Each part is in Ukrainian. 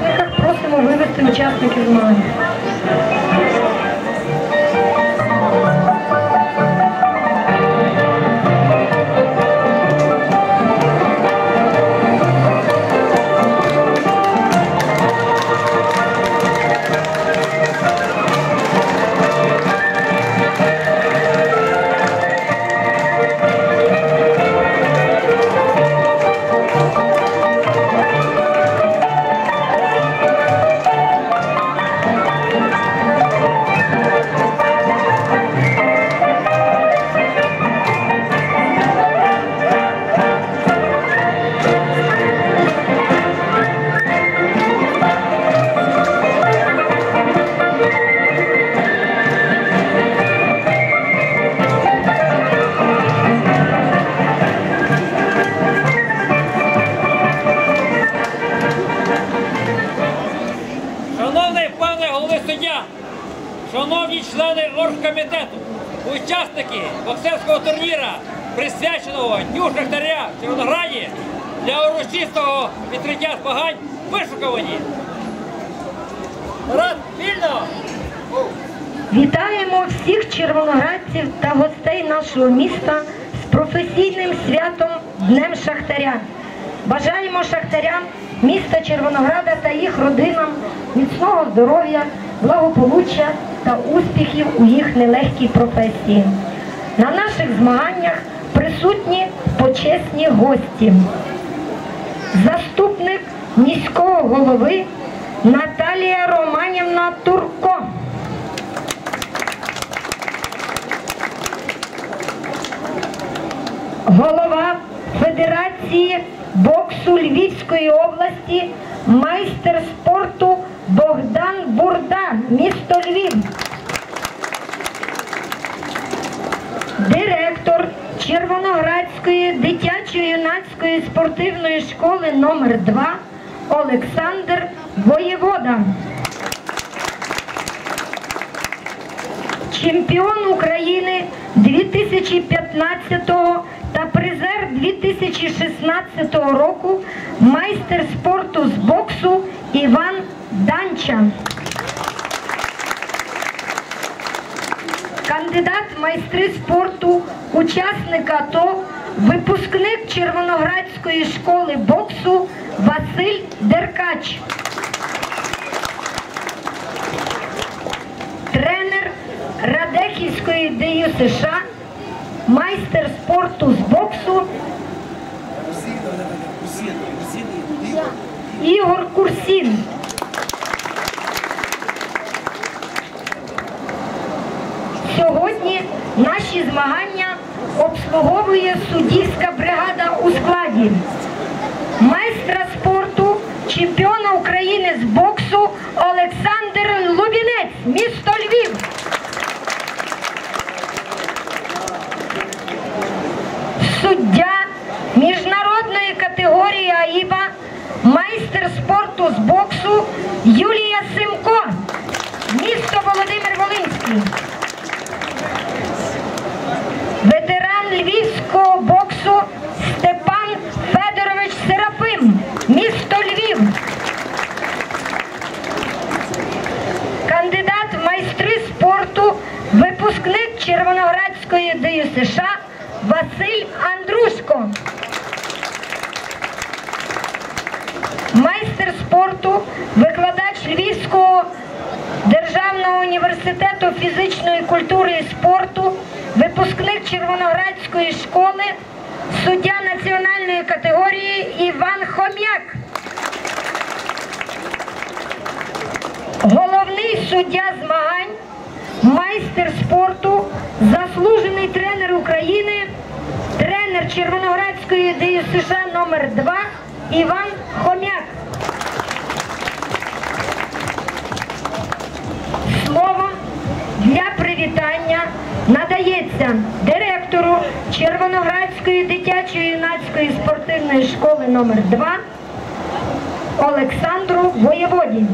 учасниках. Просимо вивести учасників змагань. Шановні члени оргкомітету, учасники боксерського турніру, присвяченого Дню Шахтаря в Червонограді, для урочистого відкриття змагань вишукувані. Рад вільно! Вітаємо всіх червоноградців та гостей нашого міста з професійним святом Днем Шахтаря. Бажаємо шахтарям міста Червонограда та їх родинам міцного здоров'я, благополуччя та успіхів у їх нелегкій професії. На наших змаганнях присутні почесні гості. Заступник міського голови Наталія Романівна Турко. Голова Федерації боксу Львівської області, майстер спорту Богдан Бурда, місто Львів. Директор Червоноградської дитячо-юнацької спортивної школи номер 2 Олександр Воєвода. Чемпіон України 2015 та призер 2016 року, майстер спорту з боксу Іван Данча. Кандидат в майстри спорту, учасник АТО, випускник Червоноградської школи боксу Василь Деркач. Тренер Радехівської ДЮ США, майстер спорту з боксу Ігор Курсін. Сьогодні наші змагання обслуговує суддівська бригада у складі майстра спорту, чемпіона України з боксу Олександр Лубінець, місто Львів. Суддя міжнародної категорії АІБА, майстер спорту з боксу Юлія Симко, місто Володимир-Волинський. Ветеран львівського боксу Степан Федорович Серафим, місто Львів. Кандидат в майстри спорту, випускник Червоноградської ДЮ США Василь Андрушко. Майстер спорту, викладач Львівського державного університету фізичної культури і спорту, випускник Червоноградської школи, суддя національної категорії Іван Хом'як. Головний суддя змагань, майстер спорту, заслужений тренер України, тренер Червоноградської ДЮ США номер 2 Іван Хом'як. Слово для привітання надається директору Червоноградської дитячо-юнацької спортивної школи номер 2 Олександру Воєводі.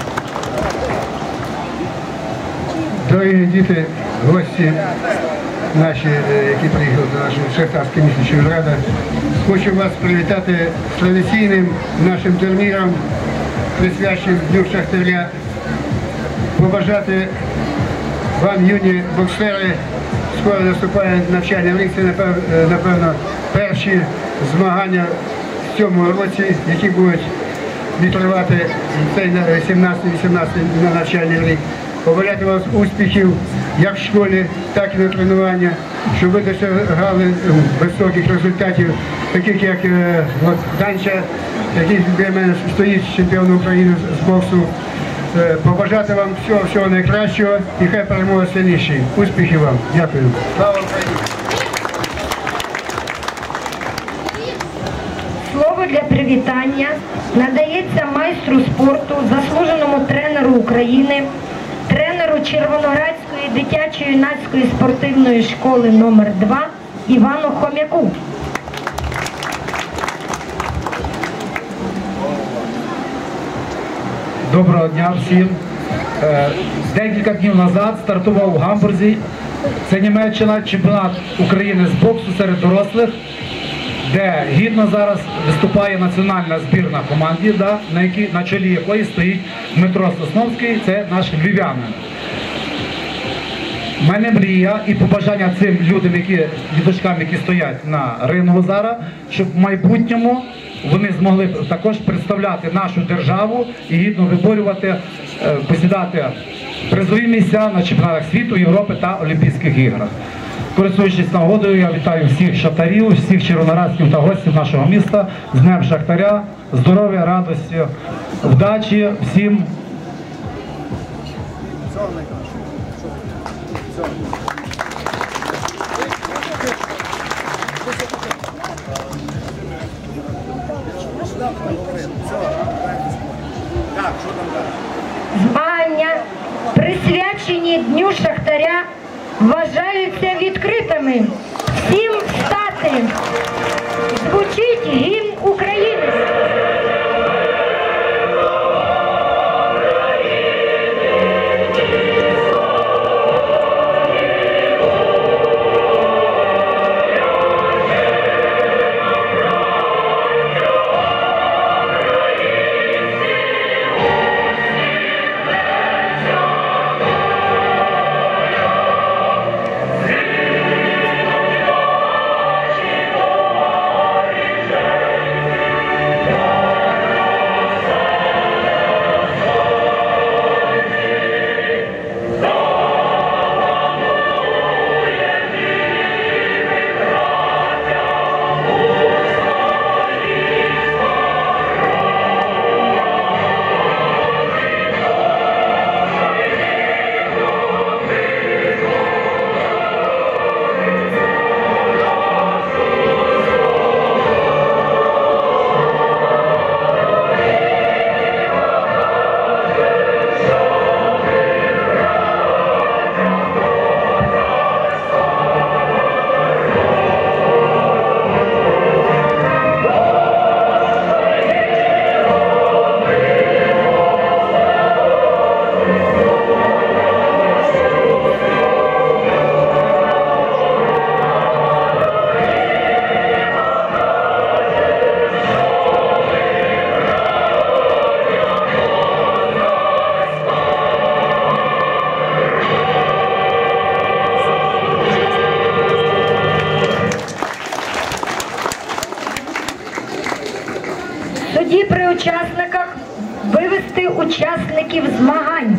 Дорогі діти, гості наші, які приїхали до нашого шахтарського міста Червонограда. Хочу вас привітати з традиційним нашим турніром, присвяченим Дню Шахтаря. Побажати вам, юні боксери, скоро наступає навчальний рік, це, напевно, перші змагання в цьому році, які будуть відтривати цей 17-18 навчальний рік. Побажати вас успіхів як в школі, так і на тренування, щоб ви досягали високих результатів, таких як Данча, який для мене стоїть чемпіоном України з боксу. Побажати вам всього найкращого і хай перемога сильніший. Успіхів вам. Дякую. Слава Україні! Слово для привітання надається майстру спорту, заслуженому тренеру України, тренеру Червоноградської дитячо-юнацької спортивної школи номер 2 Івану Хом'яку. Доброго дня всім. Декілька днів назад стартував у Гамбурзі. Це Німеччина, чемпіонат України з боксу серед дорослих, де гідно зараз виступає національна збірна команді, на чолі якої стоїть Дмитро Сосновський, це наш львів'янин. У мене мрія і побажання цим людям, діточкам, які стоять на рингу зараз, щоб в майбутньому вони змогли також представляти нашу державу і гідно виборювати, посідати призові місця на чемпіонатах світу, Європи та Олімпійських іграх. Користуючись нагодою, я вітаю всіх шахтарів, всіх червоноградців та гостів нашого міста з Днем Шахтаря, здоров'я, радості, вдачі всім. Змагання, присвячені Дню Шахтаря, вважаються відкритими. Всім встати! Звучить гімн України! Тоді при учасниках вивести учасників змагань.